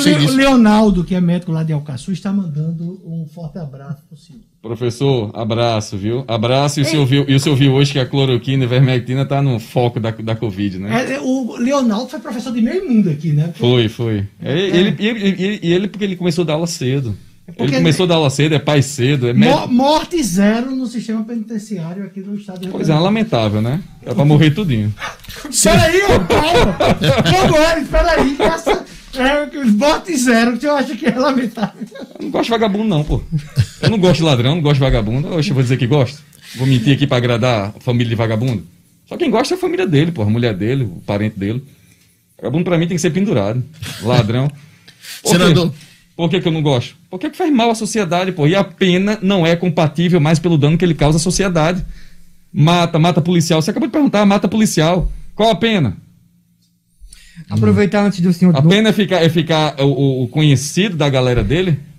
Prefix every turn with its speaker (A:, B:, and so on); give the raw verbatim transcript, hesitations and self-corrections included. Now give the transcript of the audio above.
A: sei
B: o
A: disso.
B: Leonardo, que é médico lá de Alcaçuz, está mandando um forte abraço para o senhor.
C: Professor, abraço, viu? Abraço, e o, senhor viu, e o senhor viu hoje que a cloroquina e a ivermectina tá no foco da, da Covid, né?
B: É, o Leonardo foi professor de meio mundo aqui, né? Porque...
C: Foi, foi. É,
B: É.
C: Ele, ele, ele, ele, porque ele começou a dar aula cedo.
B: Porque
C: Ele começou a dar aula cedo, é pai cedo, é
B: Mo-
C: médico.
B: Morte zero no sistema penitenciário aqui no estado de Rio
C: Pois
B: Grande
C: é,
B: do Sul.
C: lamentável, né? É pra morrer tudinho.
B: Peraí, ô Paulo! Como é? Peraí, que essa. É, morte zero, que eu acho que é lamentável.
C: Eu não gosto de vagabundo, não, pô. Eu não gosto de ladrão, não gosto de vagabundo. Oxe, eu vou dizer que gosto. Vou mentir aqui pra agradar a família de vagabundo. Só quem gosta é a família dele, pô, a mulher dele, o parente dele. Vagabundo pra mim tem que ser pendurado. Ladrão. Por quê?
A: Senador.
C: Por que, que eu não gosto? Porque que faz mal à sociedade, pô. E a pena não é compatível mais pelo dano que ele causa à sociedade. Mata, mata policial. Você acabou de perguntar, mata policial. Qual a pena?
D: Aproveitar antes do senhor...
C: A pena é ficar, é ficar o, o conhecido da galera dele